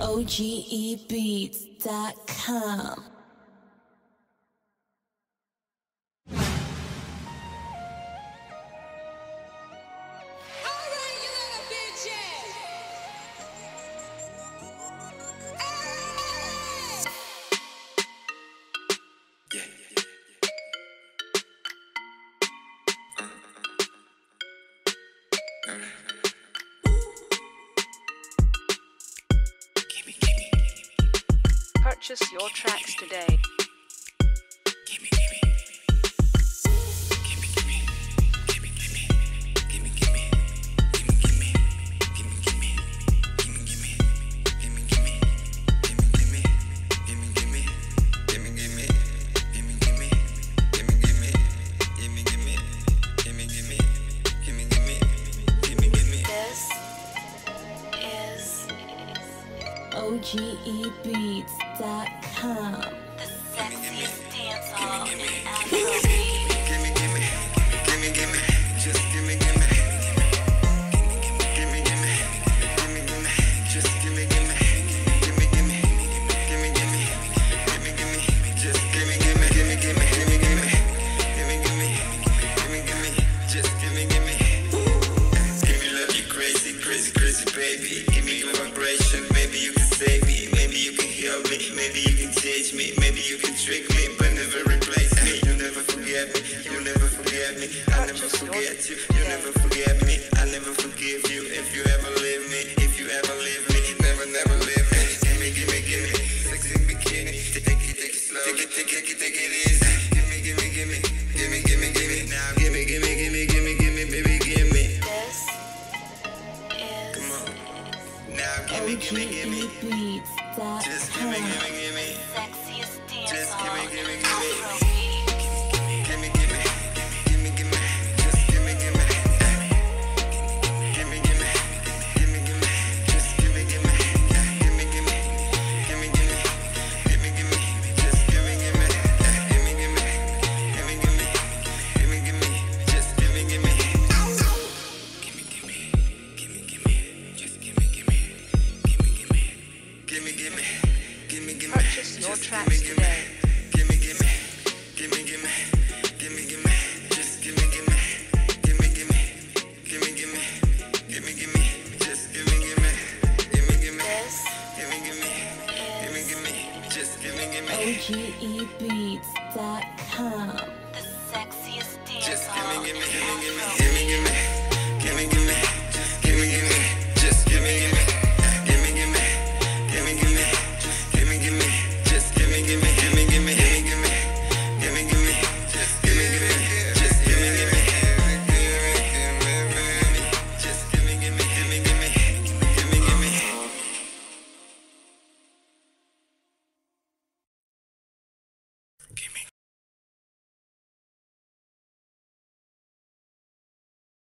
OGEbeats.com. Purchase your tracks today. OGEbeats.com. The sexiest dance hall in Maybe you can teach me, maybe you can trick me, but never replace me. You never forget me, you never forget me. I never forget you, you never forget me. I never forgive you if you ever leave me, if you ever leave me. Never, never leave me. Gimme, gimme, gimme, sexy bikini. Take it slow, take it easy. Gimme, gimme, gimme, gimme, gimme, gimme. Now gimme, gimme, gimme, gimme, gimme, baby, gimme. This is come on. Now gimme, gimme, gimme. Just gimme, gimme, gimme. Sexiest dance Just hall gimme, gimme, in gimme. Afrobeat. Gimme, gimme, gimme, gimme. Just gimme, gimme. Gimme, gimme, gimme, gimme. Just gimme, gimme. Gimme, gimme, gimme, gimme. Gimme, gimme. Just gimme, gimme. Gimme, gimme, gimme, gimme. Gimme, gimme. Just gimme, gimme. Gimme, gimme, gimme, gimme. Just gimme, gimme. Gimme, gimme. Gimme, gimme. Gimme, gimme. Purchase your tracks today. Gimme, gimme. Gimme, gimme. Gimme, gimme. Just gimme, gimme. Gimme, gimme. Gimme, gimme. Gimme, gimme. Just gimme, gimme. Gimme, gimme. Gimme, gimme. Gimme, gimme. Just gimme, gimme. OGEbeats.com. The sexiest dance Just hall gimme, in gimme, gimme, gimme.